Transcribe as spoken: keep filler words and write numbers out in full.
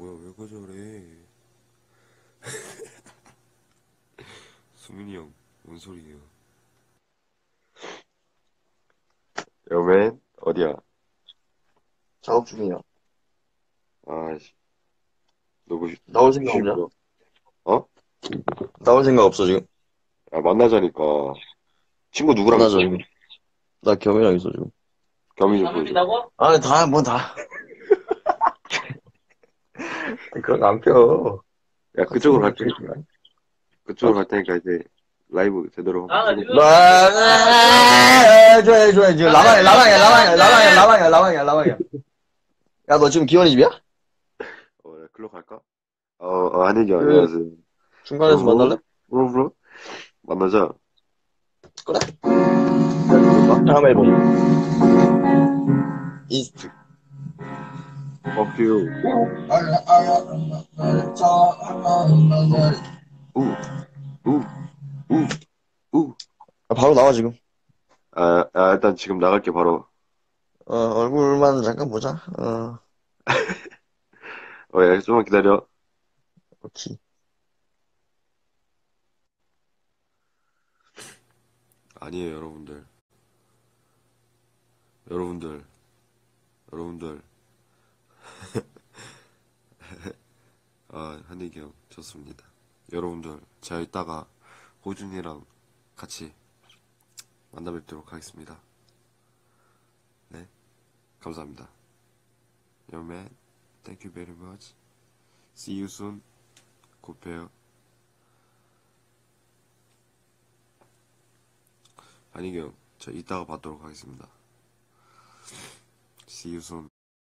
뭐야, 왜 거절해? 수민이 형, 뭔 소리예요? 여맨, 어디야? 작업 중이야. 아씨, 너뭐 나올 생각 쉴 없냐? 거야? 어? 나올 생각 없어, 지금. 야, 만나자니까. 친구 누구랑 만나자, 있어? 지금. 나 겸이랑 있어, 지금. 겸이 좀 보여줘. 아니, 다, 뭐 다. 그런 거 안 펴. 야, 그쪽으로 카톡으로 갈게. 보여주면. 어? 그쪽으로 갈 테니까 이제 라이브 제대로 아, 한번 지금 찍어줘. 아, 좋아해, 좋아해. 지금 라방이야, 라방이야, 라방이야, 라방이야, 라방이야, 라방이야, 라방이야. 야, 너 지금 기원이 집이야? 어, 야, 글로 갈까? 어, 어, 한혜경, 그, 안녕하세요. 중간에서 어, 만날래? 뭐, 뭐? 만나자. 그래. 야, 들어봐. 다음 앨범. 이스트. Fuck you. 우, 우, 우, 우. 아, 바로 나와, 지금. 아, 아, 일단 지금 나갈게, 바로. 어, 얼굴만 잠깐 보자. 어, 어, 야, 좀만 기다려. 오케이. 아니에요, 여러분들. 여러분들, 여러분들. 아, 한익이 형, 좋습니다. 여러분들, 제가 이따가 호준이랑 같이 만나 뵙도록 하겠습니다. 네, 감사합니다. Yo, man, thank you very much. See you soon. 곧 봬요. 한익이 형, 저 이따가 뵙도록 하겠습니다. See you soon.